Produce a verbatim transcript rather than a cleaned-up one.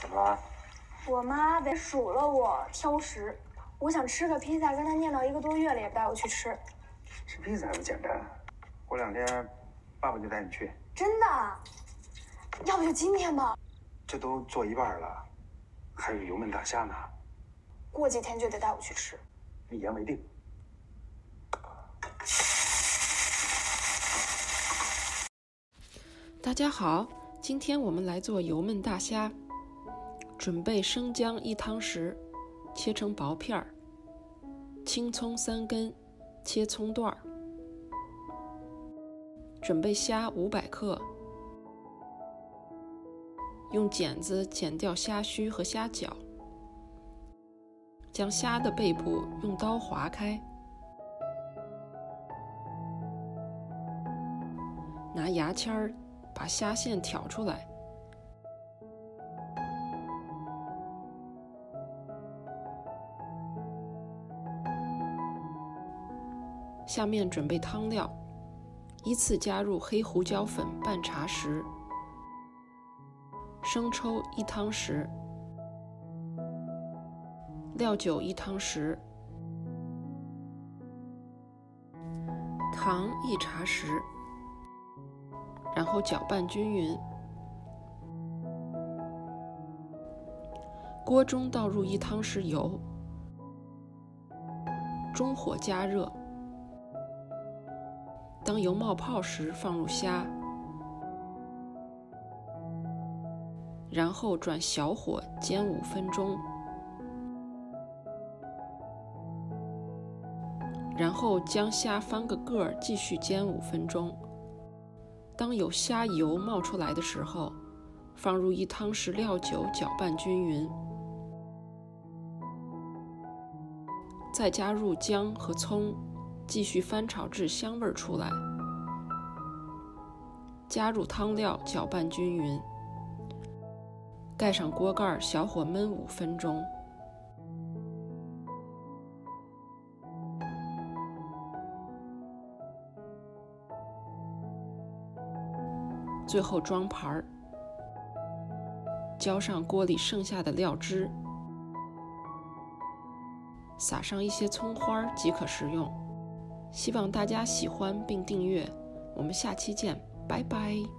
什么？ 我妈得数了我挑食，我想吃个披萨，跟她念叨一个多月了，也不带我去吃。 吃披萨还不简单？过两天爸爸就带你去。 真的？要不就今天吧。 这都做一半了，还有油焖大虾呢。 过几天就得带我去吃。 一言为定。 大家好，今天我们来做油焖大虾。准备生姜一汤匙，切成薄片儿；青葱三根，切葱段儿。准备虾五百克，用剪子剪掉虾须和虾脚，将虾的背部用刀划开，拿牙签儿把虾线挑出来。下面准备汤料，依次加入黑胡椒粉半茶匙，生抽一汤匙，料酒一汤匙，糖一茶匙，然后搅拌均匀。锅中倒入一汤匙油，中火加热。当油冒泡时，放入虾，然后转小火煎五分钟，然后将虾翻个个儿，继续煎五分钟。当有虾油冒出来的时候，放入一汤匙料酒，搅拌均匀，再加入姜和葱，继续翻炒至香味出来，加入汤料，搅拌均匀，盖上锅盖，小火焖五分钟。最后装盘，浇上锅里剩下的料汁，撒上一些葱花即可食用。希望大家喜欢并订阅，我们下期见，拜拜。